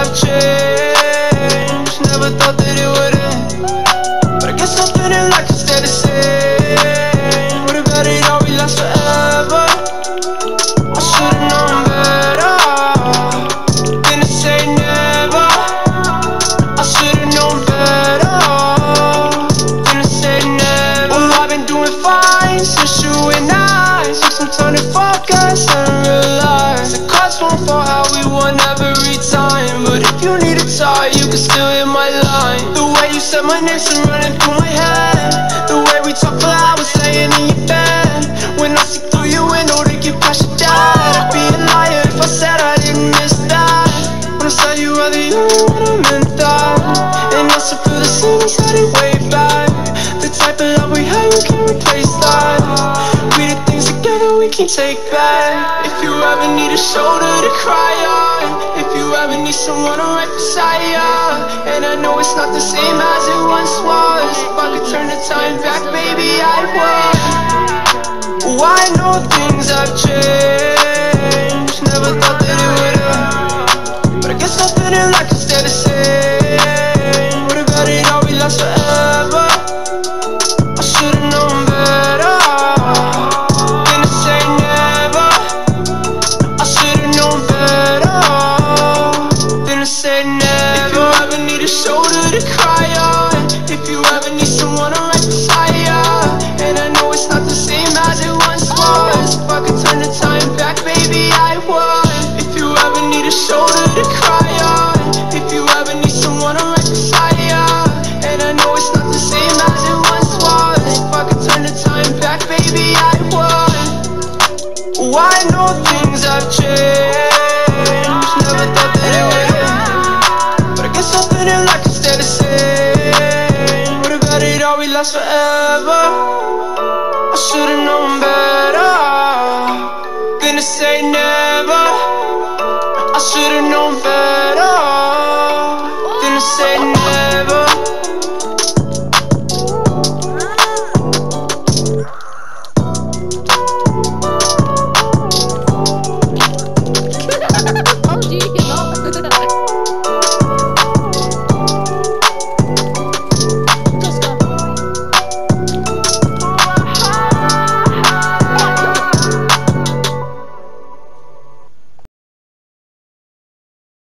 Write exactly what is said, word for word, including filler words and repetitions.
have changed. Never thought that it would end, but I guess I'm feeling like it's stay the same. What about it always lasts forever? I should've known better. Didn't say never. I should've known better. Didn't say never. Oh, I've been doing fine since you and I took some time to focus and realize the cards won't fall how we want every time. But if you need a tie, you can still hit my line. The way you said my name's been running through my head. The way we talk for hours laying in your bed. When I see through your window to get past your dad, I'd be a liar if I said I didn't miss that. When I saw you earlier, you knew what I meant that. And I still feel the same as I did way back. The type of love we had, you can't replace that. We did things together we can't take back. If you ever need a shoulder to cry on, if you ever need someone right beside ya, and I know it's not the same as it once was. If I could turn the time back, baby, I would. Oh, I know things have changed.